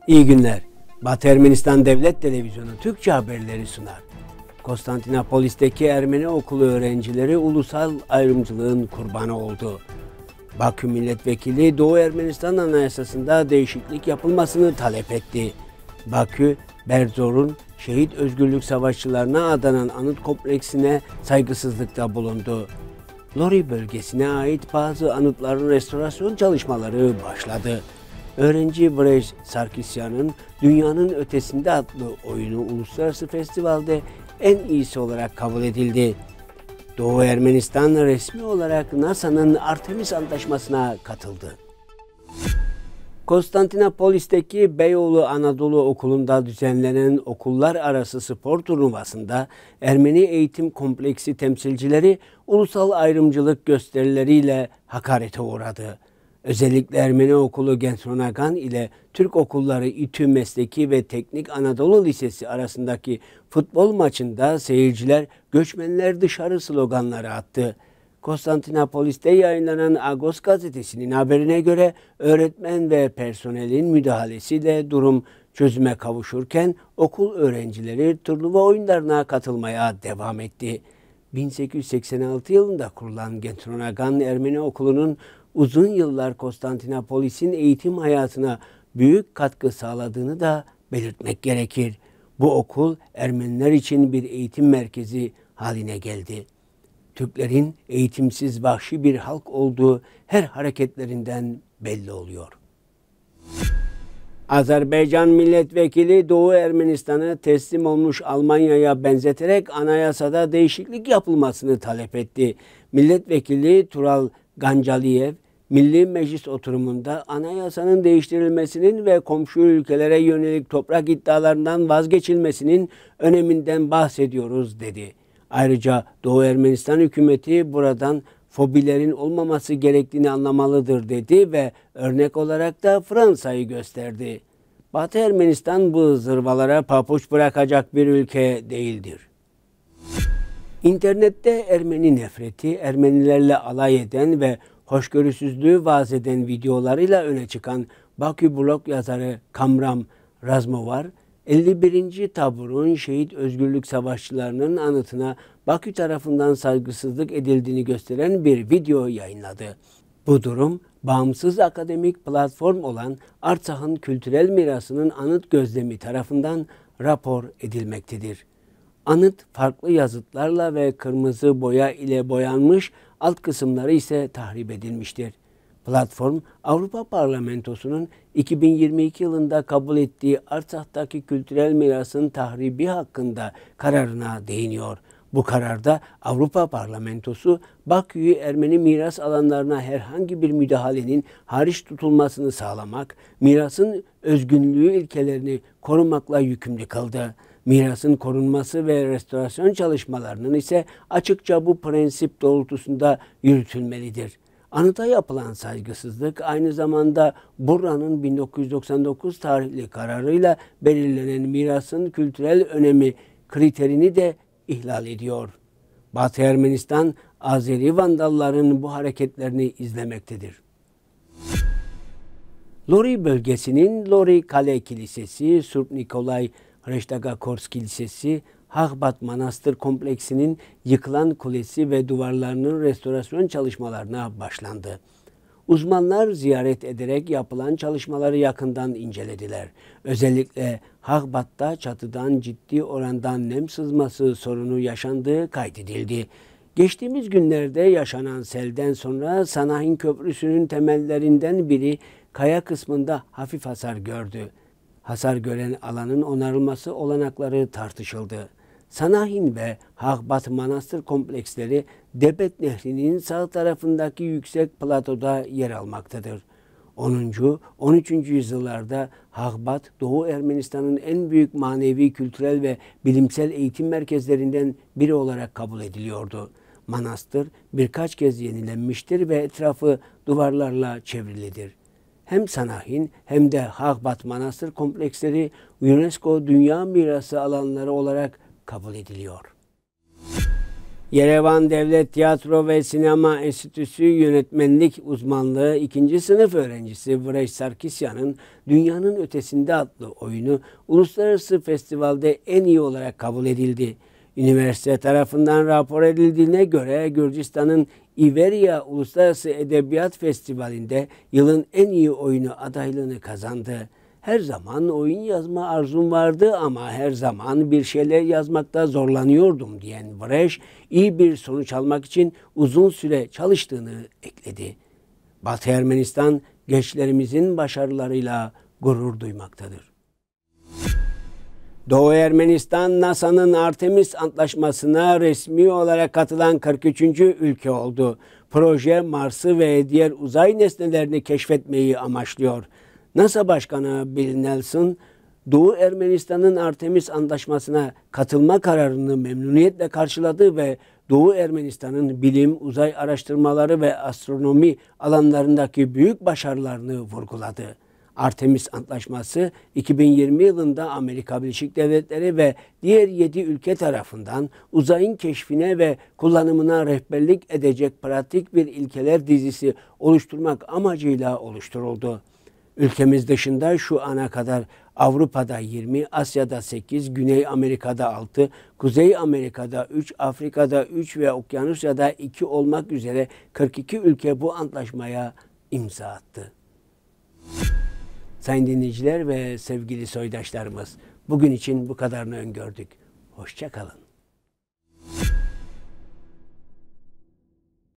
İyi günler. Batı Ermenistan Devlet Televizyonu Türkçe haberleri sunar. Konstantinopolis'teki Ermeni okulu öğrencileri ulusal ayrımcılığın kurbanı oldu. Bakü Milletvekili Doğu Ermenistan Anayasası'nda değişiklik yapılmasını talep etti. Bakü, Berzor'un şehit özgürlük savaşçılarına adanan anıt kompleksine saygısızlıkta bulundu. Lori bölgesine ait bazı anıtların restorasyon çalışmaları başladı. Öğrenci Vrej Sarkisyan'ın Dünyanın Ötesinde adlı oyunu uluslararası festivalde en iyisi olarak kabul edildi. Doğu Ermenistan resmi olarak NASA'nın Artemis Antlaşması'na katıldı. Konstantinopolis'teki Beyoğlu Anadolu Okulu'nda düzenlenen okullar arası spor turnuvasında Ermeni Eğitim Kompleksi temsilcileri ulusal ayrımcılık gösterileriyle hakarete uğradı. Özellikle Ermeni Okulu Gentronagan ile Türk Okulları İTÜ Mesleki ve Teknik Anadolu Lisesi arasındaki futbol maçında seyirciler "Göçmenler dışarı" sloganları attı. Konstantinopolis'te yayınlanan Agos gazetesinin haberine göre öğretmen ve personelin müdahalesiyle durum çözüme kavuşurken okul öğrencileri turnuva oyunlarına katılmaya devam etti. 1886 yılında kurulan Gentronagan Ermeni Okulu'nun uzun yıllar Konstantinopolis'in eğitim hayatına büyük katkı sağladığını da belirtmek gerekir. Bu okul Ermeniler için bir eğitim merkezi haline geldi. Türklerin eğitimsiz vahşi bir halk olduğu her hareketlerinden belli oluyor. Azerbaycan milletvekili Doğu Ermenistan'ı teslim olmuş Almanya'ya benzeterek anayasada değişiklik yapılmasını talep etti. Milletvekili Tural Gancaliyev, Milli Meclis oturumunda anayasanın değiştirilmesinin ve komşu ülkelere yönelik toprak iddialarından vazgeçilmesinin öneminden bahsediyoruz dedi. Ayrıca Doğu Ermenistan hükümeti buradan fobilerin olmaması gerektiğini anlamalıdır dedi ve örnek olarak da Fransa'yı gösterdi. Batı Ermenistan bu zırvalara papuç bırakacak bir ülke değildir. İnternette Ermeni nefreti, Ermenilerle alay eden ve hoşgörüsüzlüğü vaaz eden videolarıyla öne çıkan Bakü blog yazarı Kamram Razmovar, 51. Tabur'un şehit özgürlük savaşçılarının anıtına Bakü tarafından saygısızlık edildiğini gösteren bir video yayınladı. Bu durum, bağımsız akademik platform olan Artsak'ın kültürel mirasının anıt gözlemi tarafından rapor edilmektedir. Anıt farklı yazıtlarla ve kırmızı boya ile boyanmış, alt kısımları ise tahrip edilmiştir. Platform, Avrupa Parlamentosu'nun 2022 yılında kabul ettiği Artsak'taki kültürel mirasın tahribi hakkında kararına değiniyor. Bu kararda Avrupa Parlamentosu, Bakü'yü Ermeni miras alanlarına herhangi bir müdahalenin hariç tutulmasını sağlamak, mirasın özgünlüğü ilkelerini korumakla yükümlü kıldı. Mirasın korunması ve restorasyon çalışmalarının ise açıkça bu prensip doğrultusunda yürütülmelidir. Anıta yapılan saygısızlık aynı zamanda Burra'nın 1999 tarihli kararıyla belirlenen mirasın kültürel önemi kriterini de ihlal ediyor. Batı Ermenistan, Azeri Vandalların bu hareketlerini izlemektedir. Lori bölgesinin Lori Kale Kilisesi, Surp Nikolay Hrestagakors Kilisesi, Hagbat Manastır kompleksinin yıkılan kulesi ve duvarlarının restorasyon çalışmalarına başlandı. Uzmanlar ziyaret ederek yapılan çalışmaları yakından incelediler. Özellikle Hagbat'ta çatıdan ciddi oranda nem sızması sorunu yaşandığı kaydedildi. Geçtiğimiz günlerde yaşanan selden sonra Sanahin Köprüsü'nün temellerinden biri kaya kısmında hafif hasar gördü. Hasar gören alanın onarılması olanakları tartışıldı. Sanahin ve Hagbat Manastır kompleksleri Debet Nehri'nin sağ tarafındaki yüksek platoda yer almaktadır. 10. 13. yüzyıllarda Hagbat, Doğu Ermenistan'ın en büyük manevi, kültürel ve bilimsel eğitim merkezlerinden biri olarak kabul ediliyordu. Manastır birkaç kez yenilenmiştir ve etrafı duvarlarla çevrilidir. Hem Sanahin hem de Hagbat Manastır kompleksleri UNESCO Dünya Mirası alanları olarak kabul ediliyor. Yerevan Devlet Tiyatro ve Sinema Enstitüsü Yönetmenlik Uzmanlığı 2. sınıf öğrencisi Vrej Sarkisyan'ın Dünyanın Ötesinde adlı oyunu uluslararası festivalde en iyi olarak kabul edildi. Üniversite tarafından rapor edildiğine göre Gürcistan'ın İveria Uluslararası Edebiyat Festivali'nde yılın en iyi oyunu adaylığını kazandı. Her zaman oyun yazma arzum vardı ama her zaman bir şeyler yazmakta zorlanıyordum diyen Vrej, iyi bir sonuç almak için uzun süre çalıştığını ekledi. Batı Ermenistan gençlerimizin başarılarıyla gurur duymaktadır. Doğu Ermenistan, NASA'nın Artemis Antlaşması'na resmi olarak katılan 43. ülke oldu. Proje Mars'ı ve diğer uzay nesnelerini keşfetmeyi amaçlıyor. NASA Başkanı Bill Nelson, Doğu Ermenistan'ın Artemis Antlaşması'na katılma kararını memnuniyetle karşıladı ve Doğu Ermenistan'ın bilim, uzay araştırmaları ve astronomi alanlarındaki büyük başarılarını vurguladı. Artemis Antlaşması 2020 yılında Amerika Birleşik Devletleri ve diğer 7 ülke tarafından uzayın keşfine ve kullanımına rehberlik edecek pratik bir ilkeler dizisi oluşturmak amacıyla oluşturuldu. Ülkemiz dışında şu ana kadar Avrupa'da 20, Asya'da 8, Güney Amerika'da 6, Kuzey Amerika'da 3, Afrika'da 3 ve Okyanusya'da 2 olmak üzere 42 ülke bu antlaşmaya imza attı. Sayın dinleyiciler ve sevgili soydaşlarımız, bugün için bu kadarını öngördük. Hoşça kalın.